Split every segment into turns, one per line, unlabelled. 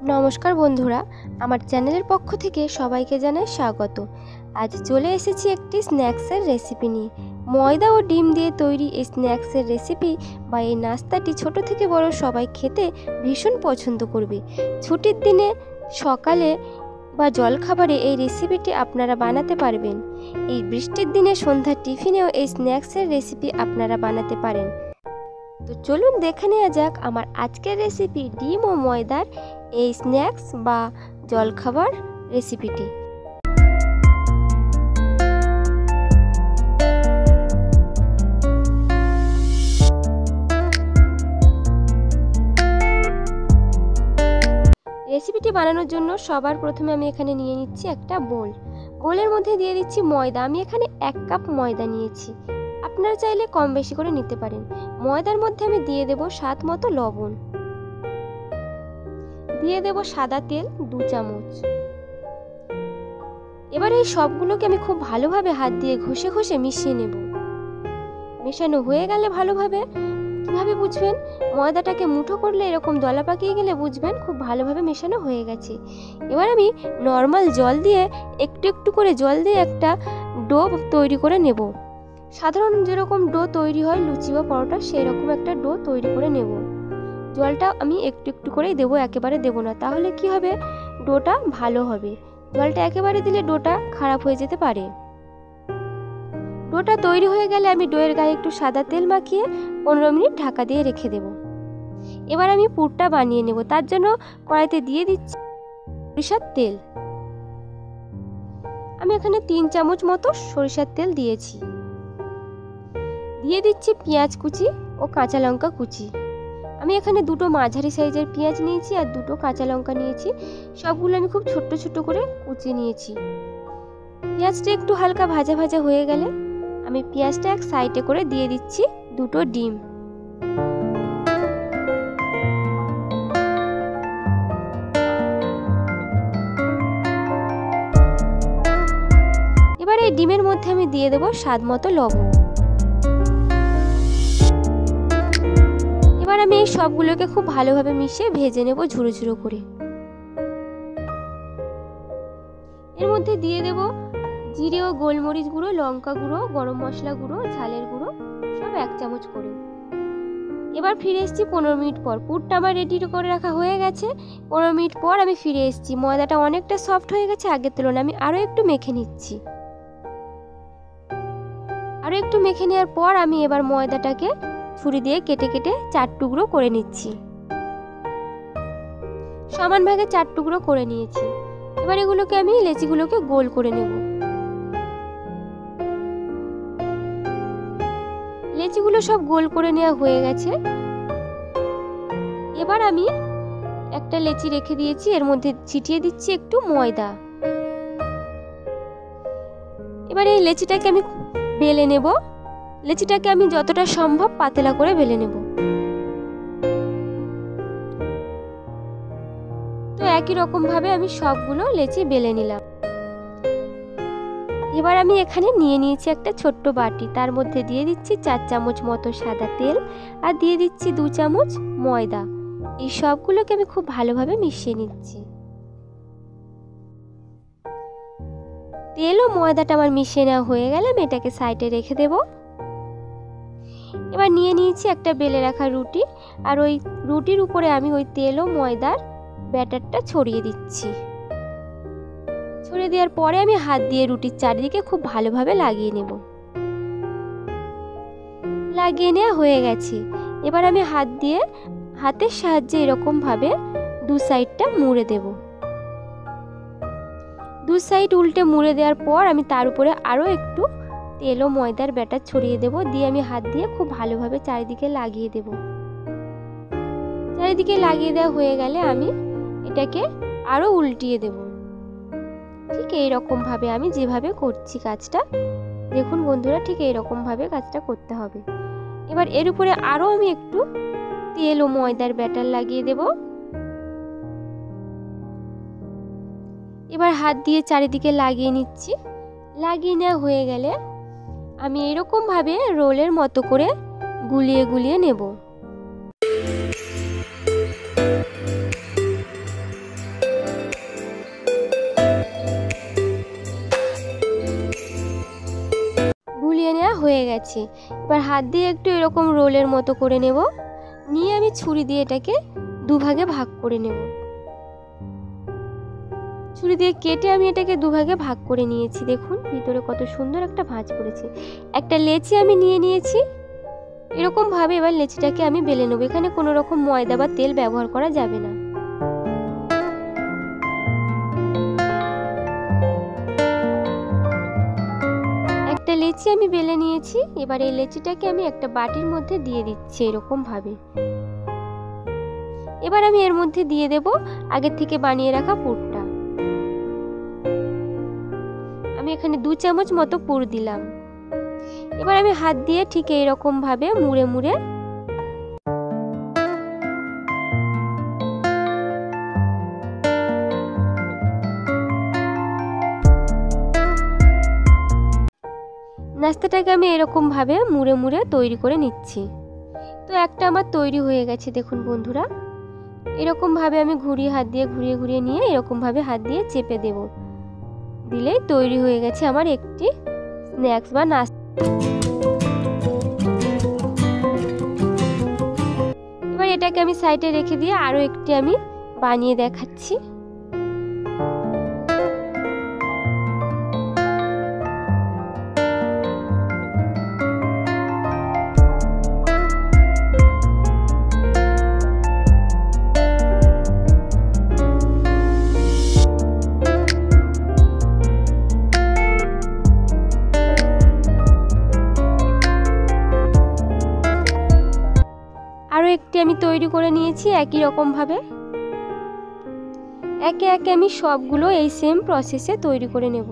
নমস্কার বন্ধুরা, আমার চ্যানেলের পক্ষ থেকে সবাইকে জানাই স্বাগত। আজ চলে এসেছি একটি স্ন্যাক্সের রেসিপি নিয়ে। ময়দা ও ডিম দিয়ে তৈরি এই স্ন্যাক্সের রেসিপি বা এই নাস্তাটি ছোট থেকে বড় সবাই খেতে ভীষণ পছন্দ করবে। ছুটির দিনে সকালে বা জলখাবারে এই রেসিপিটি আপনারা বানাতে পারবেন। এই বৃষ্টির দিনে সন্ধ্যার টিফিনেও এই স্ন্যাক্সের রেসিপি আপনারা বানাতে পারেন। তো চলুন দেখে নেওয়া যাক আমার আজকের রেসিপি ডিম ও ময়দার এই স্ন্যাক্স বা জলখাবার রেসিপিটি। রেসিপিটি বানানোর জন্য সবার প্রথমে আমি এখানে নিয়ে নিচ্ছি একটা বোলের মধ্যে দিয়ে দিচ্ছি ময়দা। আমি এখানে 1 কাপ ময়দা নিয়েছি, আপনারা চাইলে কম বেশি করে নিতে পারেন। ময়দার মধ্যে আমি দিয়ে দেব স্বাদ মতো লবণ, দিয়ে দেব সাদা তেল 2 চামচ। এবার এই সবগুলোকে আমি খুব ভালোভাবে হাত দিয়ে ঘষে ঘষে মিশিয়ে নেব। মেশানো হয়ে গেলে ভালোভাবে কিভাবে বুঝবেন? ময়দাটাকে মুঠো করলে এরকম দলা পাকিয়ে গেলে বুঝবেন খুব ভালোভাবে মেশানো হয়ে গেছে। এবার আমি নর্মাল জল দিয়ে একটু একটু করে জল দিয়ে একটা ডো তৈরি করে নেব। সাধারণ যেরকম ডো তৈরি হয় লুচি বা পরোটা, সেই রকম একটা ডো তৈরি করে নেব। জলটা আমি একটু একটু করেই দেবো, একেবারে দেবো না, তাহলে কি হবে ডোটা ভালো হবে। জলটা একেবারে দিলে ডোটা খারাপ হয়ে যেতে পারে। ডোটা তৈরি হয়ে গেলে আমি ডোয়ের গায়ে একটু সাদা তেল মাখিয়ে 15 মিনিট ঢাকা দিয়ে রেখে দেব। এবার আমি পুরটা বানিয়ে নেব। তার জন্য কড়াইতে দিয়ে দিচ্ছি সরিষার তেল। আমি এখানে 3 চামচ মতো সরিষার তেল দিয়েছি। দিয়ে দিচ্ছি পেঁয়াজ কুচি ও কাঁচা লঙ্কা কুচি। আমি এখানে 2টো মাঝারি সাইজের পেঁয়াজ নিয়েছি আর 2টো কাঁচা লঙ্কা নিয়েছি। সবগুলো আমি খুব ছোট্ট ছোট্ট করে কুচিয়ে নিয়েছি। পেঁয়াজটা একটু হালকা ভাজা ভাজা হয়ে গেলে আমি পেঁয়াজটা এক সাইডে করে দিয়ে দিচ্ছি 2টো ডিম। এবার এই ডিমের মধ্যে আমি দিয়ে দেব স্বাদ মতো লবণ। এবার আমি এই সবগুলোকে খুব ভালোভাবে মিশিয়ে ভেজে নেব ঝুরো ঝুরো করে। এর মধ্যে দিয়ে দেব জিরে ও গোলমরিচ গুঁড়ো, লঙ্কা গুঁড়ো, গরম মশলা গুঁড়ো, ঝালের গুঁড়ো সব 1 চামচ করে। এবার ফিরে এসেছি 15 মিনিট পর। পুরটা আমার রেডি করে রাখা হয়ে গেছে। 15 মিনিট পর আমি ফিরে এসেছি। ময়দাটা অনেকটা সফট হয়ে গেছে আগের তুলনায়। আমি আরও একটু মেখে নিচ্ছি। আরও একটু মেখে নেওয়ার পর আমি এবার ময়দাটাকে ছুরি দিয়ে কেটে কেটে 4 টুকরো করে নিচ্ছি। সমান ভাগে 4 টুকরো করে নিয়েছি। এবার এগুলোকে আমি লেচিগুলোকে গোল করে নেব। লেচিগুলো সব গোল করে নেওয়া হয়ে গেছে। এবার আমি একটা লেচি রেখে দিয়েছি, এর মধ্যে ছিটিয়ে দিচ্ছি একটু ময়দা। এবার এই লেচিটাকে আমি বেলে নেব। লেচিটাকে আমি যতটা সম্ভব পাতলা করে বেলে নেব। তো একই রকম ভাবে আমি সবগুলো লেচি বেলে নিলাম। এবার আমি এখানে নিয়ে নিয়েছি একটা ছোট্ট বাটি। তার মধ্যে দিয়ে দিচ্ছি 4 চামচ মতো সাদা তেল আর দিয়ে দিচ্ছি 2 চামচ ময়দা। এই সবগুলোকে আমি খুব ভালোভাবে মিশিয়ে নিচ্ছি। তেল ও ময়দাটা আমার মিশিয়ে নেওয়া হয়ে গেলে আমি এটাকে সাইডে রেখে দেব। এবার নিয়ে নিয়েছি একটা বেলে রাখা রুটি, আর ওই রুটির উপরে আমি ওই তেল ও ময়দার ব্যাটারটা ছড়িয়ে দিচ্ছি। ছড়িয়ে দেওয়ার পরে আমি হাত দিয়ে রুটির চারিদিকে খুব ভালোভাবে লাগিয়ে নেব। লাগিয়ে নেওয়া হয়ে গেছে। এবার আমি হাতের সাহায্যে এরকম ভাবে 2 সাইডটা মুড়ে দেব। 2 সাইড উল্টে মুড়ে দেওয়ার পর আমি তার উপরে আরও একটু তেল ও ময়দার ব্যাটার ছড়িয়ে দেব। দিয়ে আমি হাত দিয়ে খুব ভালোভাবে চারিদিকে লাগিয়ে দেব। চারিদিকে লাগিয়ে দেওয়া হয়ে গেলে আমি এটাকে আরও উল্টিয়ে দেব। ঠিক এইরকম ভাবে আমি যেভাবে করছি কাজটা, দেখুন বন্ধুরা, ঠিক এইরকম ভাবে কাজটা করতে হবে। এবার এর উপরে আরও আমি একটু তেল ও ময়দার ব্যাটার লাগিয়ে দেব। এবার হাত দিয়ে চারিদিকে লাগিয়ে নিচ্ছি। লাগিয়ে নেওয়া হয়ে গেলে আমি এরকম ভাবে রোলের মতো করে গুলিয়ে গুলিয়ে নেব। গেছে। এবার হাত দিয়ে একটু এরকম রোলের মতো করে নেব, নিয়ে আমি ছুরি দিয়ে এটাকে দুভাগে ভাগ করে নেব। ছুরি দিয়ে কেটে আমি এটাকে দুভাগে ভাগ করে নিয়েছি। দেখুন ভিতরে কত সুন্দর একটা ভাঁজ পড়েছে। একটা লেচি আমি নিয়ে নিয়েছি। এরকম ভাবে এবার লেচিটাকে আমি বেলে নেব। এখানে কোনো রকম ময়দা বা তেল ব্যবহার করা যাবে না। একটা লেচি আমি বেলে নিয়েছি। এবার এই লেচিটাকে আমি একটা বাটির মধ্যে দিয়ে দিচ্ছি এরকম ভাবে। এবার আমি এর মধ্যে দিয়ে দেব আগের থেকে বানিয়ে রাখা পুরটা। আমি এখানে 2 চামচ মতো পুর দিলাম। এবার আমি হাত দিয়ে ঠিক এইরকম ভাবে মুড়ে মুড়ে নাস্তাটাকে আমি এরকম ভাবে মুড়ে মুড়ে তৈরি করে নিচ্ছি। তো একটা আমার তৈরি হয়ে গেছে। দেখুন বন্ধুরা, এরকম ভাবে আমি হাত দিয়ে ঘুরিয়ে ঘুরিয়ে নিয়ে এরকম ভাবে হাত দিয়ে চেপে দেব, দিলেই তৈরি হয়ে গেছে আমার একটি স্ন্যাক্স বা নাস্তা। এবার এটাকে আমি সাইডে রেখে দিয়ে আরো একটি আমি বানিয়ে দেখাচ্ছি। আরো একটি আমি তৈরি করে নিয়েছি একই রকম ভাবে। একে একে আমি সবগুলো এই সেম প্রসেসে তৈরি করে নেব।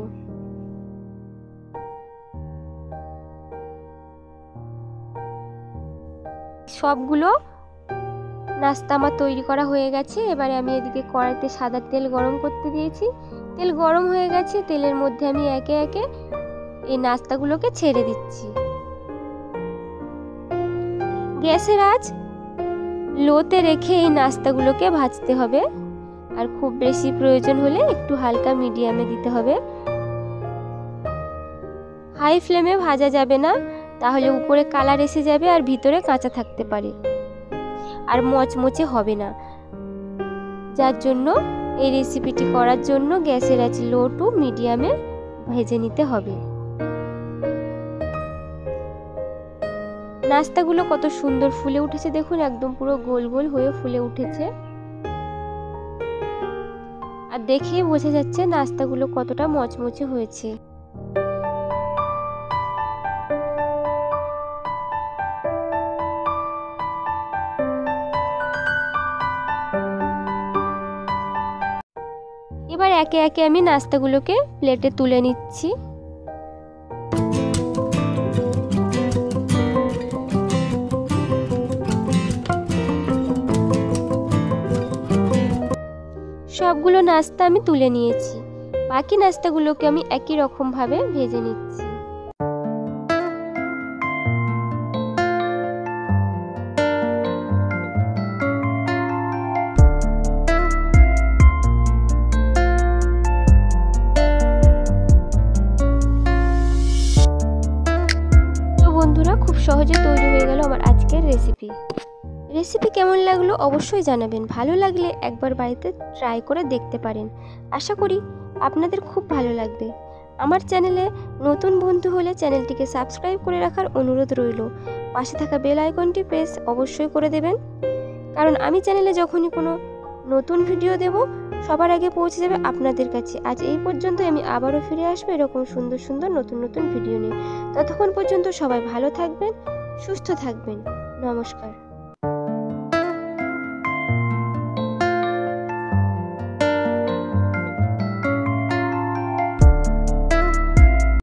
সবগুলো নাস্তা আমার তৈরি করা হয়ে গেছে। এবারে আমি এদিকে কড়াইতে সাদা তেল গরম করতে দিয়েছি। তেল গরম হয়ে গেছে, তেলের মধ্যে আমি একে একে এই নাস্তাগুলোকে ছেড়ে দিচ্ছি। গ্যাসের আঁচ লোতে রেখে এই নাস্তাগুলোকে ভাজতে হবে, আর খুব বেশি প্রয়োজন হলে একটু হালকা মিডিয়ামে দিতে হবে। হাই ফ্লেমে ভাজা যাবে না, তাহলে উপরে কালার এসে যাবে আর ভিতরে কাঁচা থাকতে পারে, আর মচমচে হবে না। যার জন্য এই রেসিপিটি করার জন্য গ্যাসের আঁচ লো টু মিডিয়ামে ভেজে নিতে হবে। নাস্তাগুলো কত সুন্দর ফুলে উঠেছে, দেখুন একদম পুরো গোল গোল হয়ে ফুলে উঠেছে, আর দেখেই বোঝা যাচ্ছে নাস্তাগুলো কতটা মচমচে হয়েছে। এবার একে একে আমি নাস্তাগুলোকে প্লেটে তুলে নিচ্ছি। সবগুলো নাস্তা আমি তুলে নিয়েছি। বাকি নাস্তাগুলোকে আমি একই রকম ভাবে ভেজে নিচ্ছি। তো বন্ধুরা, খুব সহজে তৈরি হয়ে গেল আমার আজকের রেসিপি। রেসিপি কেমন লাগলো অবশ্যই জানাবেন। ভালো লাগলে একবার বাড়িতে ট্রাই করে দেখতে পারেন। আশা করি আপনাদের খুব ভালো লাগবে। আমার চ্যানেলে নতুন বন্ধু হলে চ্যানেলটিকে সাবস্ক্রাইব করে রাখার অনুরোধ রইল। পাশে থাকা বেল আইকনটি প্রেস অবশ্যই করে দেবেন, কারণ আমি চ্যানেলে যখনই কোনো নতুন ভিডিও দেব সবার আগে পৌঁছে যাবে আপনাদের কাছে। আজ এই পর্যন্ত, আমি আবারও ফিরে আসবো এরকম সুন্দর সুন্দর নতুন নতুন ভিডিও নিয়ে। ততক্ষণ পর্যন্ত সবাই ভালো থাকবেন, সুস্থ থাকবেন। নমস্কার।